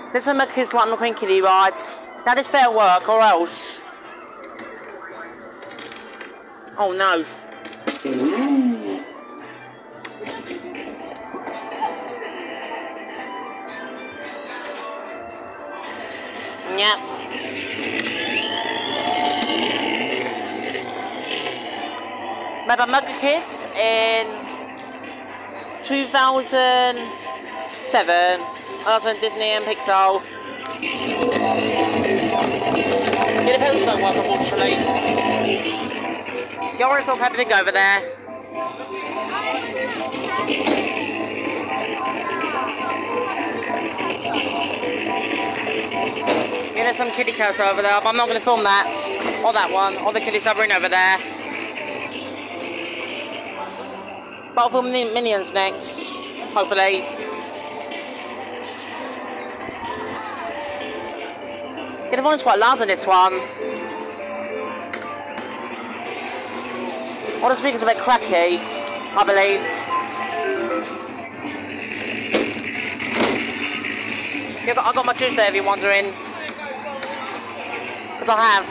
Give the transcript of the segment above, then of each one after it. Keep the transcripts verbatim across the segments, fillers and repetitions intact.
This one is like McQueen Kiddie ride. Now this better work or else. Oh no. Yep. Remember Merkur Kids in two thousand seven. I was on Disney and Pixar. Yeah, the pedals don't work, unfortunately. You already feel Peppermint over there. Yeah, there's some kiddie cows over there, but I'm not going to film that. Or that one, or the kiddie submarine over there. But I'll film the Minions next, hopefully. Yeah, the volume's quite loud on this one. All the speakers are a bit cracky, I believe. Yeah, I got, I got my juice there if you're wondering. Because I have.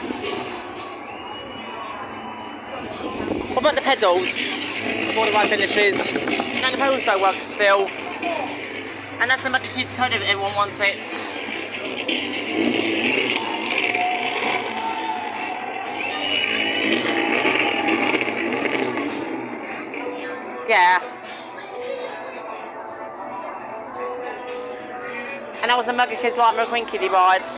What about the pedals? Before the ride finishes. No, the pedals don't work still. And that's the Merkur Kids code if everyone wants it. Yeah. And that was the Merkur Kids like McQueen Kiddie ride.